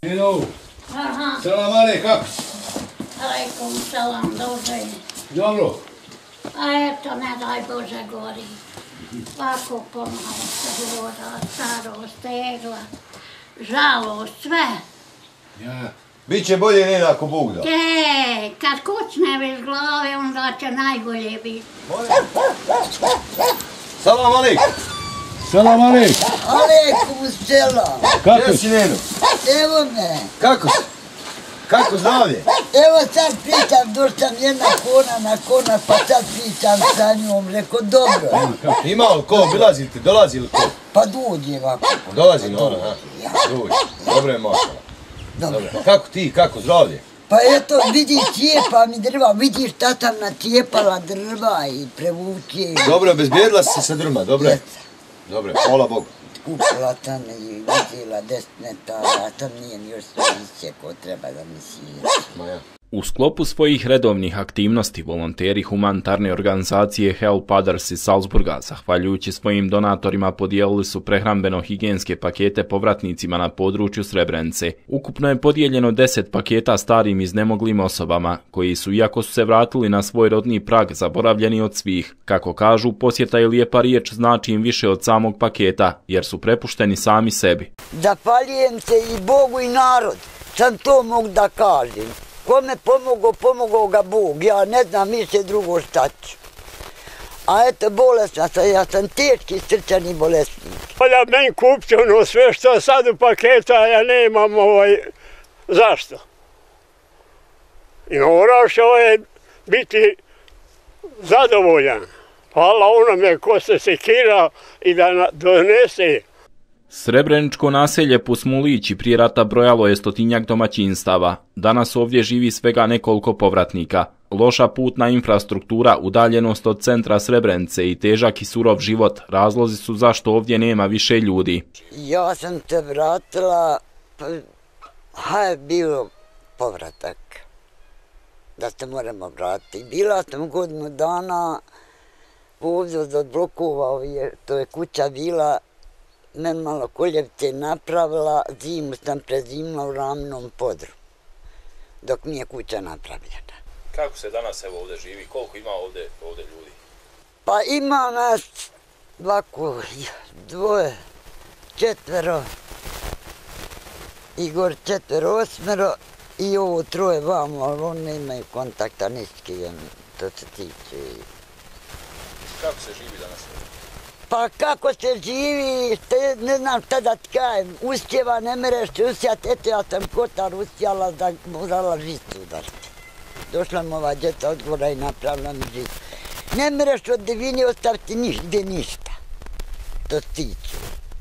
Nino, salam alejkum, kako? Alejkum salam, dobro je. Dobro. A eto, ne daj Bože gori. Ovako pomalo se života, starost, tegla, žalost, sve. Ja. Biće bolje ne ako Bog da. Kad kucne bez glave, onda će najbolje biti. Salam alejkum. Salam alejkum. Alejkum selam. Kako si, Neno? Evo me. Kako si? Kako zdravlje? Evo sad pričam, došla jedna kona na konak, pa sad pričam sa njom, reko dobro. Ima li ko, dolazi li ko? Pa dođe ovako. Dolazi na ona, ha? Dođe. Dobro je mašala. Dobro. Kako ti, kako zdravlje? Pa eto, vidiš, cijepa mi drva, vidiš šta sam nacijepala drva i prevuče. Dobro, obezbijedila si se sa drma, dobro je? Dobro je, hvala Bogu. Kupila sam i vidjela 10 metara, a tam nije mi još sve isjeko, treba da mi sije. U sklopu svojih redovnih aktivnosti, volonteri humanitarne organizacije Help Others iz Salzburga, zahvaljujući svojim donatorima, podijelili su prehrambeno-higijenske pakete povratnicima na području Srebrenice. Ukupno je podijeljeno 10 paketa starim iznemoglim osobama, koji su, iako su se vratili na svoj rodni prag, zaboravljeni od svih. Kako kažu, posjeta i lijepa riječ znači im više od samog paketa, jer su prepušteni sami sebi. Zahvaljujem se i Bogu i narod, sam to mogu da kažem. Kome pomogao ga Bog, ja ne znam više drugo šta ću. A eto, bolesna sam, ja sam teški srčani bolesnik. Da meni kupite ono sve što sad u paketa, ja nemam zašto. I moraš biti zadovoljan. Hvala onome ko se sekira i da donese. Srebreničko naselje Pusmulići prije rata brojalo je 100-tinjak domaćinstava. Danas ovdje živi svega nekoliko povratnika. Loša putna infrastruktura, udaljenost od centra Srebrenice i težak i surov život razlozi su zašto ovdje nema više ljudi. Ja sam se vratila, je bio povratak, da se moramo vratiti. Bila sam godinu dana ovdje od blokova, to je kuća bila, men malo koljevce napravila, zimu sam prezimila u Ravnom podrumu, dok nije kuća napravljena. Kako se danas evo ovdje živi? Koliko ima ovdje ljudi? Pa ima nas ovako, 2, 4, Igor 4, 8 i ovo 3 vamo, ali oni nemaju kontakta niski, to se tiče. Kako se živi danas? Pa kako se živi, ne znam šta da ti kajem, uspjeva, ne mereš se usjati, eto ja sam kotar uspjela da morala žicu udariti. Došla mi ova djeca odgovora i napravila mi žicu. Ne mereš od divini ostaviti nigdje ništa, to stiče.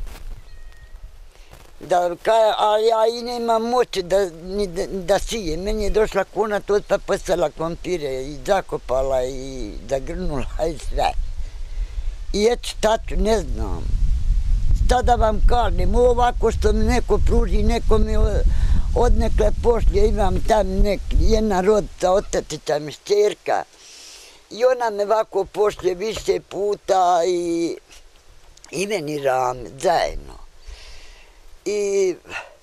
Ali ja i nemam moći da sijem, meni je došla kona, to pa posela kompire i zakopala i zagrnula i sve. I eto šta ću, ne znam, šta da vam kažem, ovako što mi neko pruži, neko mi odnekle pošlje, imam tam jedna rodica, otatica mi šćerka i ona me ovako pošlje više puta i meni Rame, zajedno. I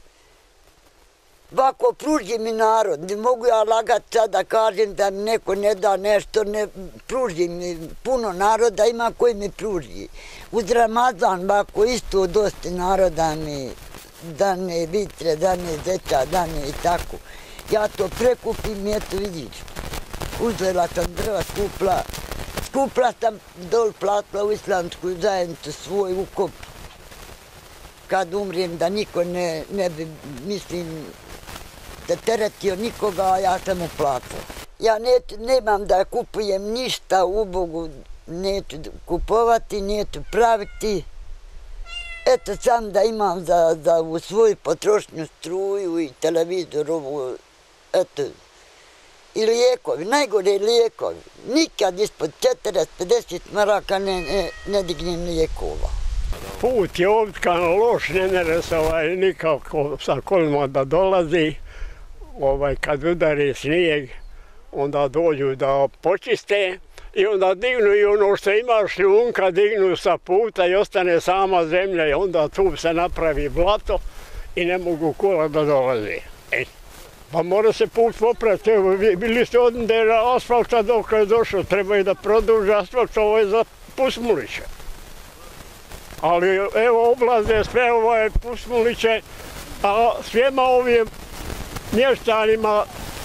ovako pruži mi narod, ne mogu ja lagat sad da kažem da mi neko ne da nešto, ne pruži mi puno naroda, ima koji mi pruži. Uz Ramazan ovako isto dosta naroda mi dane vitre, dane zeća, dane i tako. Ja to prekupim i eto vidiš, uzela sam drva, skupla sam dol platila u islamsku zajednicu svoj ukop. Kad umrijem da niko ne bi, mislim, da teretio nikoga, a ja sam uplatila. Ja nemam da kupujem ništa u Bogu, neću kupovati, neću praviti. Eto sam da imam za u svoju potrošnju struju i televizor ovu, eto. I lijekovi, najgore lijekovi. Nikad ispod 40-50 maraka ne dignem lijekova. Put je ovdje loš, ne mere se nikako sa kolima da dolazi. Kad udari snijeg, onda dođu da počiste i onda dignu i ono što ima šljunka, dignu sa puta i ostane sama zemlja i onda tu se napravi blato i ne mogu kola da dolaze. Pa mora se put popraviti, evo bili ste odnde asfalta dok je došao, treba i da produži asfalt, ovo je za Pusmuliće. Ali evo oblaze sve ovo je Pusmuliće, a svijema ovim mještanima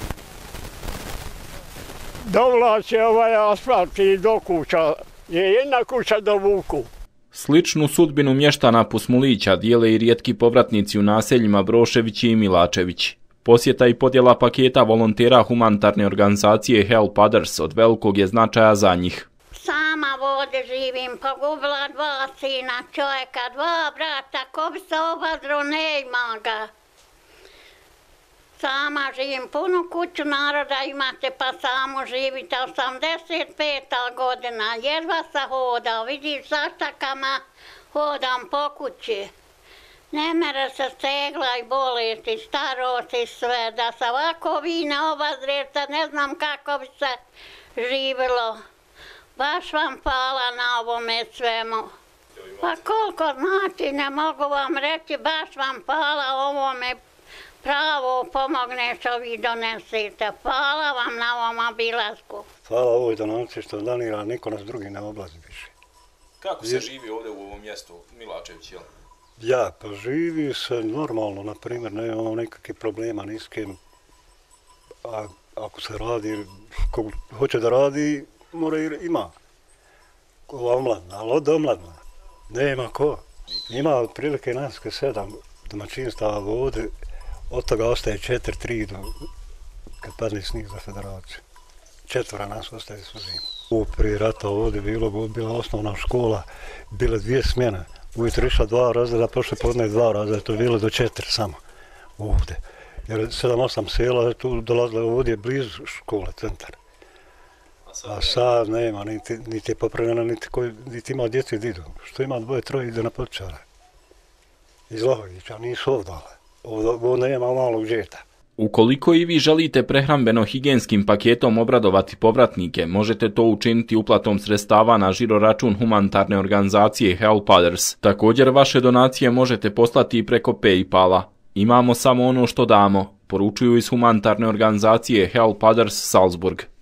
dovlače ovaj asfalt i do kuća, je jedna kuća do Vuku. Sličnu sudbinu mještana Pusmulića dijele i rijetki povratnici u naseljima Broševići i Milačevići. Posjeta i podjela paketa volontera humanitarne organizacije Help Others od velikog je značaja za njih. Sama ovdje živim, pogubila 2 sina, čovjeka, 2 brata, ko bi se obadro, ne ima ga. Sama živim, punu kuću naroda imate, pa samo živite, 85. godina, jedva se hoda, vidiš saštakama, hodam po kući. Ne mere se stegla i bolesti, starosti, sve, da se ovako vi ne obazrete, ne znam kako bi se živjelo. Baš vam hvala na ovome svemu. Pa koliko znači, ne mogu vam reći, baš vam hvala ovome, pravo pomogne što vi donesete. Hvala vam na ovom obilasku. Hvala ovoj donaciji što donira, niko nas drugi ne oblazi više. Kako se živi ovdje u ovom mjestu, Milačević, jel? Ja, pa živi se normalno, na primjer, ne imamo nekakvih problema ni s kim. A ako se radi, ko hoće da radi, mora ima. Ova omladna, ali od omladna, nema ko. Ima otprilike nas 7 domaćinstava vode, od toga ostaje 4-3 kad padne snijeg za federaciju. 4 nas ostaje su zimu. Prije rata ovdje bila osnovna škola, bile 2 smjene. Ujutro išla 2 razreda, prošle podne 2 razreda, to je bilo do 4 samo ovdje. Jer 7-8 sela tu dolazile ovdje blizu škole, centar. A sad nema, niti je popravljena, niti ima djeci da idu. Što ima 2-3 ide na Potičara. Iz Lahovića, nisu ovdje. Ovdje nema malog džeta. Ukoliko i vi želite prehrambeno-higijenskim paketom obradovati povratnike, možete to učiniti uplatom sredstava na žiroračun humanitarne organizacije Help Others. Također vaše donacije možete poslati i preko PayPala. Imamo samo ono što damo, poručuju iz humanitarne organizacije Help Others Salzburg.